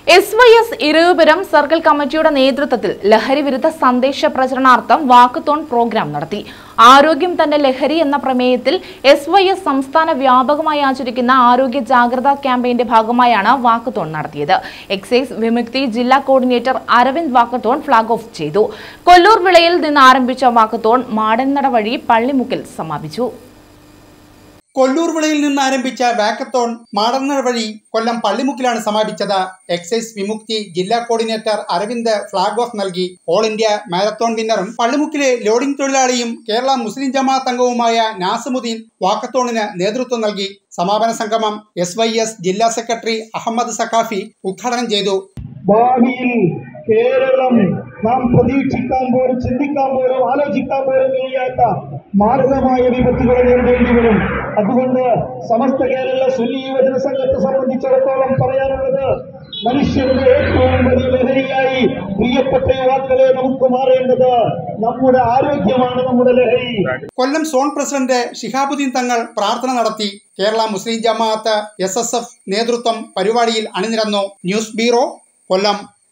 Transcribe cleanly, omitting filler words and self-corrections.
SYS Eravipuram circle കമ്മിറ്റിയുടെ നേതൃത്വത്തിൽ ലഹരി വിരുദ്ധ സന്ദേശ പ്രചരണാർത്ഥം വാക്കത്തോൺ പ്രോഗ്രാം നടത്തി. ആരോഗ്യം തന്നെ ലഹരി എന്ന പ്രമേയത്തിൽ SYS സംസ്ഥാന വ്യാപകമായി ആചരിക്കുന്ന ആരോഗ്യ ജാഗ്രതാ ക്യാമ്പയിന്റെ ഭാഗമായാണ് വാക്കത്തോൺ നടത്തിയത്. എക്സൈസ് വിമുക്തി ജില്ലാ coordinator Aravind walkathon flag off ചെയ്തു. കൊല്ലൂർ വിളയിൽ നിന്ന് ആരംഭിച്ച വാക്കത്തോൺ മാടൻനട വഴി പള്ളിമുക്കിൽ സമാപിച്ചു. കൊല്ലൂർ വിളയിൽ നിന്ന് ആരംഭിച്ച വാക്കത്തോൺ മാടൻനട വഴി കൊല്ലം പള്ളിമുക്കിലാണ് സമാപിച്ചത്. എക്സൈസ് വിമുക്തി ജില്ലാ കോർഡിനേറ്റർ അരവിന്ദ് ഫ്ളാഗ് ഓഫ് നൽകി. ഓൾ ഇന്ത്യ മാരത്തോൺ വിന്നറും പള്ളിമുക്കിലെ ലോഡിംഗ് തൊഴിലാളിയും കേരള മുസ്ലിം ജമാഅത്ത് അംഗവുമായ നാസിമുദ്ദീൻ വാക്കത്തോണിന് നേതൃത്വം നൽകി. സമാപന സംഗമം SYS ജില്ലാ സെക്രട്ടറി അഹമ്മദ് സഖാഫി ഉദ്ഘാടനം ചെയ്തു. ഭാവിയിൽ കേരളം നാം പ്രതീക്ഷിക്കാൻ പോലും ചിന്തിക്കാൻ പോലും ആലോചിക്കാൻ പോലും കഴിയാത്ത മാരകമായ വിപത്തുകൾ നേരിടേണ്ടി വരും. അതുകൊണ്ട് സമസ്ത കേരള സുന്നി യുവജന സംഘത്തെ സംബന്ധിച്ചിടത്തോളം പറയാനുള്ളത്, മനുഷ്യരുടെ ഏറ്റവും വലിയ ലഹരിയായി പ്രിയപ്പെട്ട യുവാക്കളെ നമുക്ക് മാറേണ്ടത് നമ്മുടെ ആരോഗ്യമാണ് നമ്മുടെ ലഹരി. കൊല്ലം സോൺ പ്രസിഡന്റ് ഷിഹാബുദ്ദീൻ തങ്ങൾ പ്രാർത്ഥന നടത്തി. കേരള മുസ്ലിം ജമാഅത്ത് SSF നേതൃത്വം പരിപാടിയിൽ അണിനിരന്നു. ന്യൂസ് ബ്യൂറോ, കൊല്ലം.